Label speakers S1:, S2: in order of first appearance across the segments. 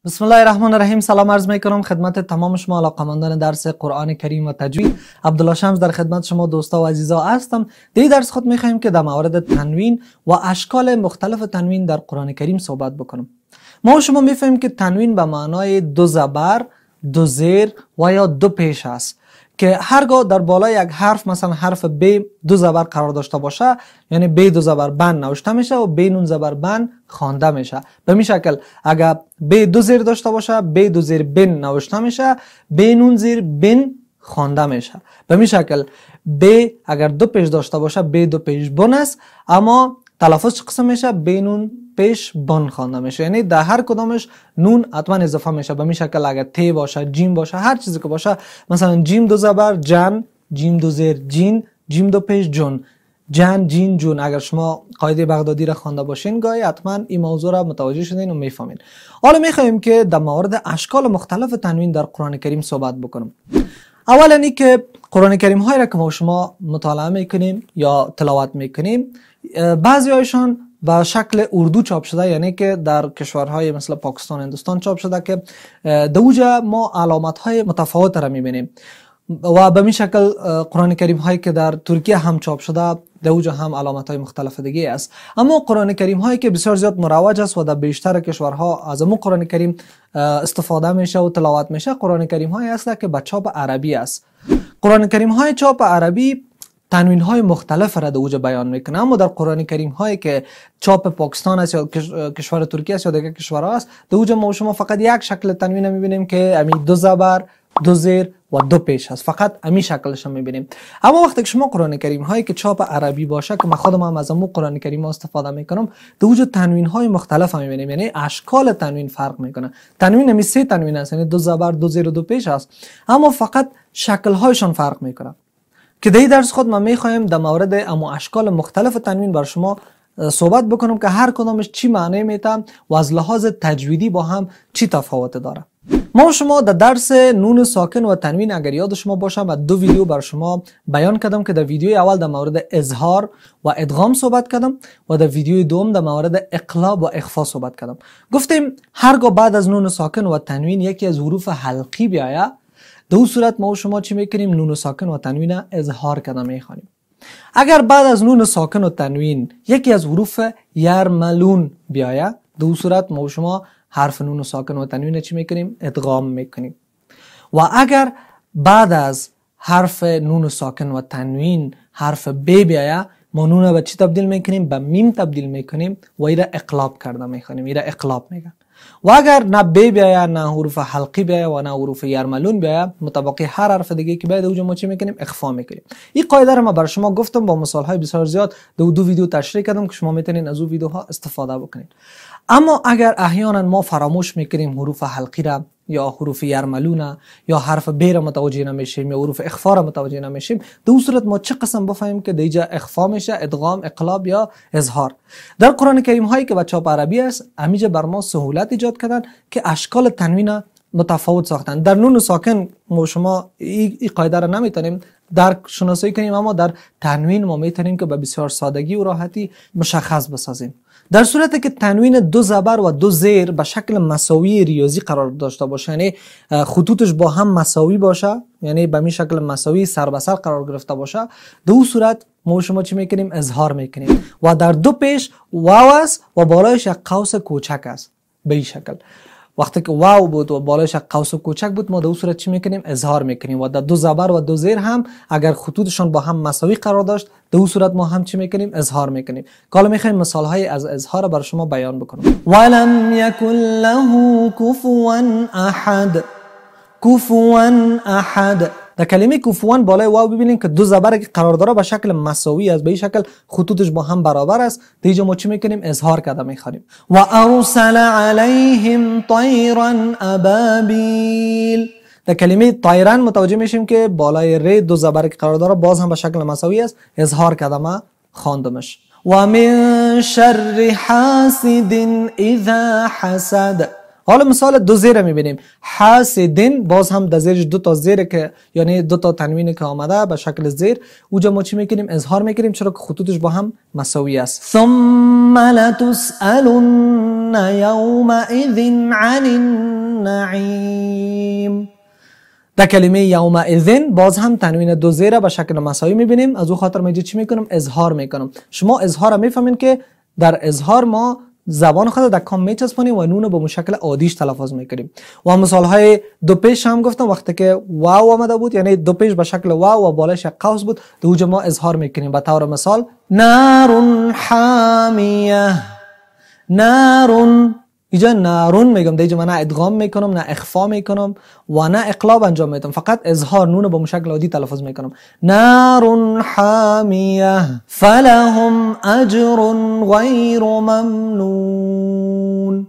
S1: بسم الله الرحمن الرحیم. سلام عرض میکنم خدمت تمام شما علاقه‌مندان درس قرآن کریم و تجوید. عبدالله شمس در خدمت شما دوستا و عزیزا هستم. در درس خود میخوایم که در مورد تنوین و اشکال مختلف تنوین در قرآن کریم صحبت بکنم. ما شما میفهمیم که تنوین به معنای دو زبر، دو زیر و یا دو پیش است که هرگاه در بالای یک حرف مثلا حرف ب دو زبر قرار داشته باشه، یعنی ب دو زبر بن نوشته میشه و ب نون زبر بن خوانده میشه. به این شکل اگر ب دو زیر داشته باشه ب دو زیر بن نوشته میشه، ب نون زیر بن خوانده میشه. به این شکل ب اگر دو پیش داشته باشه ب دو پیش بن است، اما تلفظ چه قسم میشه؟ ب نون پیش بن خوانده میشه، یعنی در هر کدامش نون حتما اضافه میشه. به این شکل اگر ت باشه، جیم باشه، هر چیزی که باشه، مثلا جیم دو زبر جن، جیم دو زیر جین، جیم دو پیش جون، جن جین جون. اگر شما قاعده بغدادی را خوانده باشین گاهی حتما این موضوع را متوجه شدین و میفهمین. حالا میخوایم که در مورد اشکال مختلف تنوین در قرآن کریم صحبت بکنم. اولا این که قرآن کریم هایی را که ما شما مطالعه میکنیم یا تلاوت میکنیم، بعضی هایشان به شکل اردو چاپ شده، یعنی که در کشورهای مثل پاکستان، هندوستان چاپ شده که دوجا ما علامت های متفاوت را میبینیم و به این شکل قرآن کریم هایی که در ترکیه هم چاپ شده دوجا هم علامت های مختلف دیگه است. اما قرآن کریم هایی که بسیار زیاد مروج است و در بیشتر کشورها از امون قرآن کریم استفاده میشه و تلاوت میشه، قرآن کریم هایی است که به چاپ عربی است. قرآن کریم های چاپ عربی تنوین های مختلف را دوجا بیان میکنه، اما در قرآن کریم هایی که چاپ پاکستان است یا کشور ترکیه است یا دیگر کشورها است، دوجا ما شما فقط یک شکل تنوین میبینیم که امی دو زبر، دو زیر و دو پیش است، فقط امی شکلش میبینیم. اما وقتی که شما قرآن کریم هایی که چاپ عربی باشه، که من خودم هم از امو قرآن کریم ها استفاده میکنم، دوجا تنوین های مختلف میبینیم، یعنی اشکال تنوین فرق میکنه. تنوین امی سه تنوین است، یعنی دو زبر، دو زیر و دو پیش است، اما فقط شکل هایشان فرق میکنه. که در درس خود ما میخوایم در مورد اما اشکال مختلف تنوین بر شما صحبت بکنم که هر کدامش چی معنی میتن و از لحاظ تجویدی با هم چی تفاوت داره. ما شما در درس نون ساکن و تنوین اگر یاد شما باشه و دو ویدیو بر شما بیان کردم که در ویدیو اول در مورد اظهار و ادغام صحبت کردم و در ویدیو دوم در مورد اقلاب و اخفا صحبت کردم. گفتیم هرگاه بعد از نون ساکن و تنوین یکی از حروف حلقی بیاید، در اون صورت ما و شما چی میکنیم؟ نون ساکن و تنوین اظهار کردن میخوانیم. اگر بعد از نون ساکن و تنوین یکی از حروف یرملون بیاید، در اون صورت ما و شما حرف نون ساکن و تنوین چی میکنیم؟ ادغام میکنیم. و اگر بعد از حرف نون ساکن و تنوین حرف ب بیاید، ما نون به چی تبدیل میکنیم؟ به میم تبدیل میکنیم و ایره اقلاب کرده میخوانیم، ایره اقلاب میگن. و اگر نه ب بیاید، نه حروف حلقی بیاید و نه حروف یرملون بیاید، مطابق هر حرف دیگه که بیاید اوجا ما چی میکنیم؟ اخفا میکنیم. این قاعده رو ما بر شما گفتم، با مثال های بسیار زیاد دو ویدیو تشریح کردم که شما میتونین از اون ویدیوها استفاده بکنید. اما اگر احیانا ما فراموش میکنیم حروف حلقی را یا حروف یرملون یا حرف ب را متوجه نمیشیم یا حروف اخفا را متوجه نمیشیم، در صورت ما چه قسم بفهمیم که دیجا اخفا میشه؟ ادغام، اقلاب یا اظهار. در قرآن کریم هایی که با چاپ عربی است، امیجا بر ما سهولت ایجاد کردن که اشکال تنوین متفاوت ساختن. در نون ساکن ما شما این قاعده را نمیتونیم درک شناسایی کنیم، اما در تنوین ما میتونیم که به بسیار سادگی و راحتی مشخص بسازیم. در صورتی که تنوین دو زبر و دو زیر به شکل مساوی ریاضی قرار داشته باشه، یعنی خطوطش با هم مساوی باشه، یعنی به این شکل مساوی سر به سر قرار گرفته باشه، در اون صورت ما شما چی میکنیم؟ اظهار میکنیم. و در دو پیش واو است و بالایش یک قوس کوچک است. به این شکل وقتی که واو بود و بالایش قوس کوچک بود، ما در اون صورت چی میکنیم؟ اظهار میکنیم. و در دو زبر و دو زیر هم اگر خطوطشون با هم مساوی قرار داشت، در اون صورت ما هم چی میکنیم؟ اظهار میکنیم. حالا میخوایم مثال های از اظهار بر شما بیان بکنم. ولم یکن له کفوا احد. کفوا احد. در کلمه کفوا بالای واو ببینیم که دو زبر که قرار داره به شکل مساوی است، به این شکل خطوطش با هم برابر است. دیگه ما چی میکنیم؟ اظهار کرده میخوانیم. و ارسل علیهم طیرا ابابیل. در کلمه طیران متوجه میشیم که بالای ر دو زبر که قرار داره باز هم به شکل مساوی است، اظهار کرده ما خواندمش. و من شر حاسد اذا حسد. حالا مثال دو زیر میبینیم، حاسدین، باز هم در زیرش دو تا زیر که یعنی دو تا تنوین که آمده به شکل زیر، اوجا ما چی میکنیم؟ اظهار میکنیم، چرا که خطوطش با هم مساوی است. ثم لتسألن یومئذ عن النعیم. در کلمه یومئذ باز هم تنوین دو زیره به شکل مساوی میبینیم، از او خاطر ما چی میکنم؟ اظهار میکنم. شما اظهار میفهمین که در اظهار ما زبان خود در کام میچسبونیم و نون به شکل عادیش تلفظ میکنیم. و مثال های دو پیش هم گفتم، وقتی که واو آمده بود یعنی دو پیش به شکل واو و بالش قوس بود، در اوجا ما اظهار میکنیم. به طور مثال نار حامیه، نارون، اینجا نارون میگم، دیگه من نه ادغام میکنم نه اخفا میکنم و نه اقلاب انجام میدم، فقط اظهار نون به شکل عادی تلفظ میکنم. نار حامیه فلهم اجر غیر ممنون.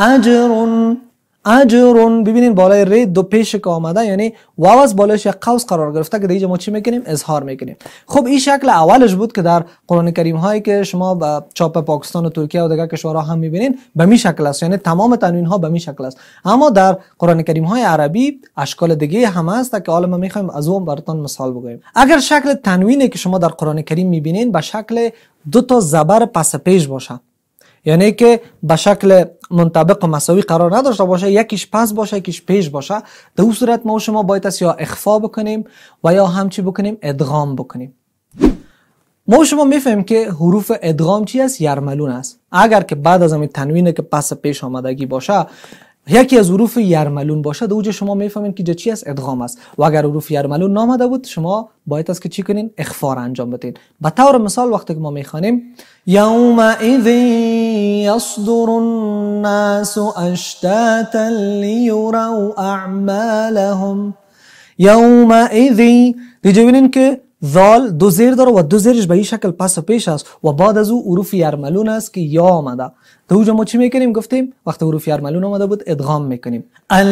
S1: اجر ببینین بالای ری دو پیش که آمده یعنی واو از بالایش یک قوس قرار گرفته که دیگه ما چی میکنیم؟ اظهار میکنیم. خب این شکل اولش بود که در قرآن کریم هایی که شما با چاپ پاکستان و ترکیه و دیگر کشورها هم میبینین به می شکل است، یعنی تمام تنوین ها به می شکل است. اما در قرآن کریم های عربی اشکال دیگه هم هست که حالا ما میخوایم از اون براتون مثال بگویم. اگر شکل تنوینی که شما در قرآن کریم میبینین به شکل دو تا زبر پس پیش باشه، یعنی که به شکل منطبق و مساوی قرار نداشته باشه، یکیش پس باشه یکیش پیش باشه، در اون صورت ما شما باید است یا اخفا بکنیم و یا همچی بکنیم؟ ادغام بکنیم. ما شما میفهمیم که حروف ادغام چی است؟ یرملون است. اگر که بعد از همین تنوینی که پس پیش آمدگی باشه یکی از حروف یرملون باشه، در اوج شما میفهمین که چی است؟ ادغام است. و اگر حروف یرملون نامده بود شما باید است که چی کنین؟ اخفا را انجام بدین. به طور مثال وقتی که ما میخوانیم یومئذ یصدر الناس اشتاتا لیروا اعمالهم، یومئذ دیگه ببینین که ذال دو زیر داره و دو زیرش به این شکل پس پیش است و بعد از او حروف یرملون است که یا آمده. در اوجا ما چی میکنیم؟ گفتیم وقتی حروف یرملون آمده بود ادغام میکنیم.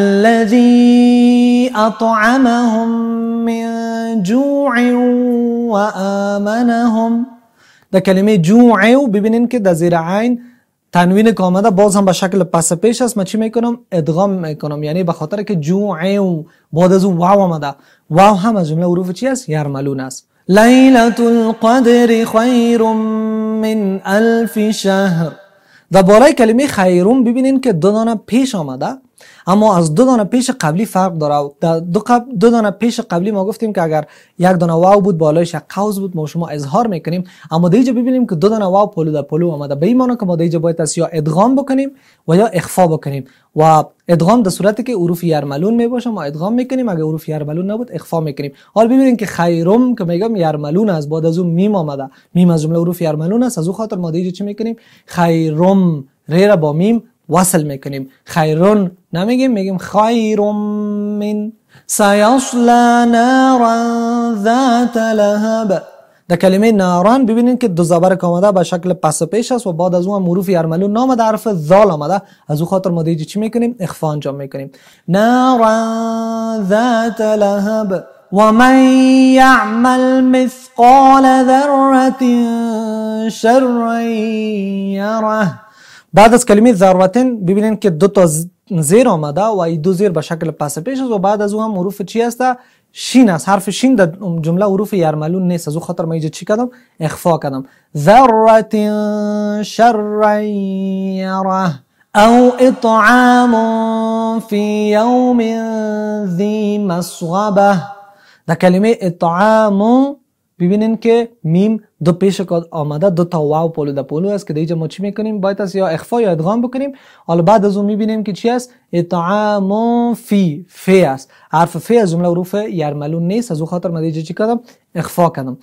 S1: الذی اطعمهم من جوع و آمنهم. در کلمه جوع ببینین که در زیر عین تنوین که آمده باز هم به شکل پس پیش است، من چی میکنم؟ ادغام میکنم، یعنی به خاطر که جوع بعد از اون واو آمده، واو هم از جمله حروف چی است؟ یرملون است. لیلة القدر خیر من الف شهر. در بالای کلمه خیرون ببینین که دو دانه پیش آمده، اما از دو دانه پیش قبلی فرق داره. در دو دانه پیش قبلی ما گفتیم که اگر یک دانه واو بود بالایش یک قوس بود ما شما اظهار میکنیم، اما دیگه ببینیم که دو دانه واو پلو در پلو آمده، به این معنی که ما دیگه باید است یا ادغام بکنیم و یا اخفا بکنیم. و ادغام در صورتی که حروف یرملون میباشه ما ادغام میکنیم، اگر حروف یرملون نبود اخفا میکنیم. حالا ببینید که خیرم که میگم یرملون است، بعد از اون میم آمده، میم از جمله حروف یرملون است، از اون خاطر ما دیگه چی میکنیم؟ خیرم ری را با میم وصل میکنیم. خیرون نمیگیم، میگیم خیرم من. سیصلا نارا ذات لهب. در کلمه ناران ببینید که دو زبر که آمده به شکل پس پیش است و بعد از اون حروف یرملون نامده، حرف ذال آمده، از اون خاطر ما دیگه چی میکنیم؟ اخفا انجام میکنیم. نارا ذات لهب و من یعمل مثقال ذره شرا یره. بعد از کلمه ذرتن ببینین که دو تا زیر آمده و این دو زیر به شکل پس پیش است و بعد از اون هم حروف چی است؟ شین است. حرف شین در جمله حروف یرملون نیست، از اون خاطر ما اینجا چی کردم؟ اخفا کردم. ذرة شر یره او اطعام فی یوم ذی مسغبه. در کلمه اطعام ببینین که میم دو پیش آمده، دو تا واو پولو در پولو است که دیگه ما چی میکنیم؟ باید است یا اخفا یا ادغام بکنیم. حالا بعد از اون میبینیم که چی است؟ اطعام فی است. حرف فی از جمله حروف یرملون نیست، از اون خاطر من دیگه چی کردم؟ اخفا کردم.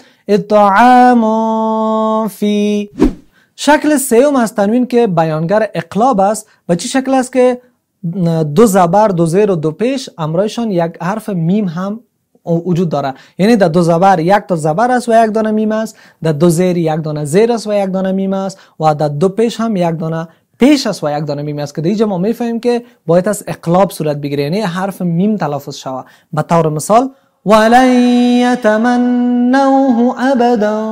S1: اطعام فی. شکل سوم از تنوین که بیانگر اقلاب است، به چی شکل است که دو زبر دو زیر و دو پیش امرایشان یک حرف میم هم وجود داره، یعنی در دو زبر یک تا زبر است و یک دانه میم است، در دو زیر یک دانه زیر است و یک دانه میم است و در دو پیش هم یک دانه پیش است و یک دانه میم است که دیگه ما میفهمیم که باید از اقلاب صورت بگیره، یعنی حرف میم تلفظ شود. به طور مثال ولن یتمنوه ابدا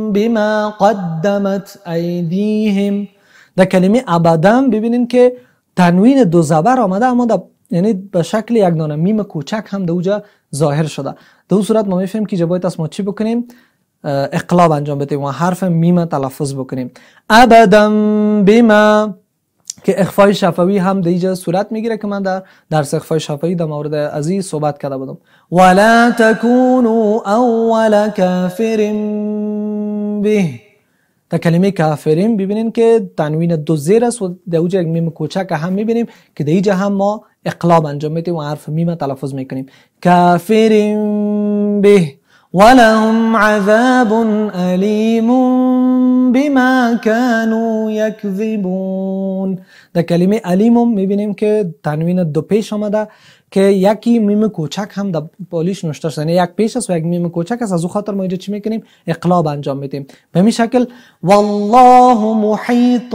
S1: بما قدمت ایدیهم. در کلمه ابدا ببینین که تنوین دو زبر آمده، اما یعنی به شکل یک دانه میم کوچک هم در اوجا ظاهر شده. در اون صورت ما میفهمیم که باید از ما چی بکنیم؟ اقلاب انجام بدیم و حرف میم تلفظ بکنیم. ابدا بما که اخفای شفوی هم در اینجا صورت میگیره که من در درس اخفای شفوی در مورد از این صحبت کرده بودم. ولا تکونوا اول کافر به. در کلمه کافرین ببینین که تنوین دو زیر است و در اوجا یک میم کوچک هم میبینیم که در اینجا هم ما اقلاب انجام میدیم و حرف میم تلفظ میکنیم. کافرین به ولهم عذاب علیم بما كانوا یکذبون. در کلمه علیم میبینیم که تنوین دو پیش آمده که یکی میم کوچک هم در پالیش نوشته شده، یعنی یک پیش است و یک میم کوچک است. از اون خاطر ما اینجا چی میکنیم؟ اقلاب انجام میدیم. به همین شکل والله محیط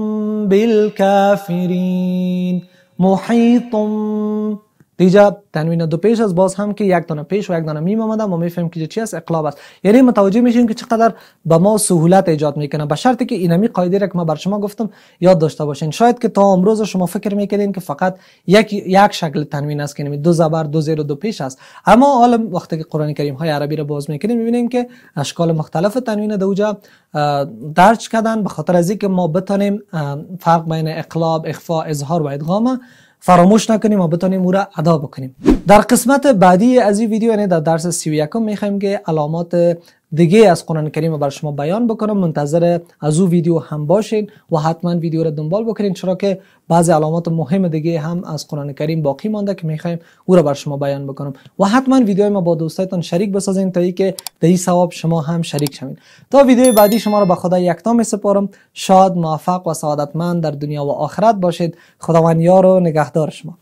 S1: بالکافرین. محیط دیجا تنوین دو پیش است، باز هم که یک دانه پیش و یک دانه میم آمده، ما میفهمیم که چی است؟ اقلاب است. یعنی متوجه میشیم که چقدر به ما سهولت ایجاد میکنه، به شرطی که اینمی قاعده را که ما بر شما گفتم یاد داشته باشین. شاید که تا امروز شما فکر میکردین که فقط یک شکل تنوین است که یعنی دو زبر دو زیر و دو پیش است، اما حالا وقتی که قرآن کریم های عربی را باز میکنیم میبینیم که اشکال مختلف تنوین در اوجا درج کردن، به خاطر از اینکه ما بتونیم فرق بین اقلاب، اخفا، اظهار و ادغام فراموش نکنیم و بتونیم او را ادا بکنیم. در قسمت بعدی از این ویدیو یعنی در درس 31 میخوایم که علامات دیگه از قرآن کریم رو بر شما بیان بکنم. منتظر از او ویدیو هم باشین و حتما ویدیو رو دنبال بکنین، چرا که بعضی علامات مهم دیگه هم از قرآن کریم باقی مانده که میخوایم او رو بر شما بیان بکنم. و حتما ویدیو ما با دوستایتان شریک بسازین تا اینکه در این ثواب شما هم شریک شوین. تا ویدیو بعدی شما رو به خدا یکتا میسپارم. شاد، موفق و سعادتمند در دنیا و آخرت باشید. خداوند یار و نگهدار شما.